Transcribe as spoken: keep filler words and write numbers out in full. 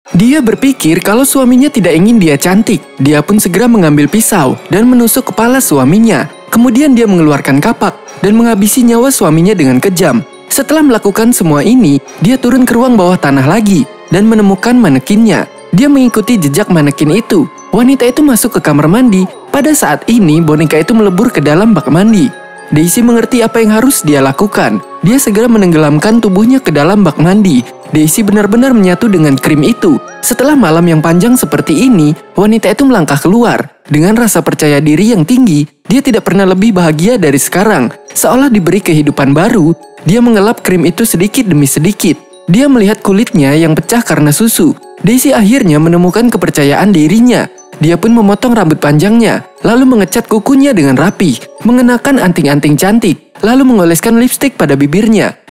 Dia berpikir kalau suaminya tidak ingin dia cantik. Dia pun segera mengambil pisau dan menusuk kepala suaminya. Kemudian dia mengeluarkan kapak dan menghabisi nyawa suaminya dengan kejam. Setelah melakukan semua ini, dia turun ke ruang bawah tanah lagi dan menemukan manekinnya. Dia mengikuti jejak manekin itu. Wanita itu masuk ke kamar mandi. Pada saat ini, boneka itu melebur ke dalam bak mandi. Daisy mengerti apa yang harus dia lakukan. Dia segera menenggelamkan tubuhnya ke dalam bak mandi. Daisy benar-benar menyatu dengan krim itu. Setelah malam yang panjang seperti ini, wanita itu melangkah keluar. Dengan rasa percaya diri yang tinggi, dia tidak pernah lebih bahagia dari sekarang. Seolah diberi kehidupan baru, dia mengelap krim itu sedikit demi sedikit. Dia melihat kulitnya yang pecah karena susu. Daisy akhirnya menemukan kepercayaan dirinya. Dia pun memotong rambut panjangnya, lalu mengecat kukunya dengan rapi, mengenakan anting-anting cantik, lalu mengoleskan lipstik pada bibirnya.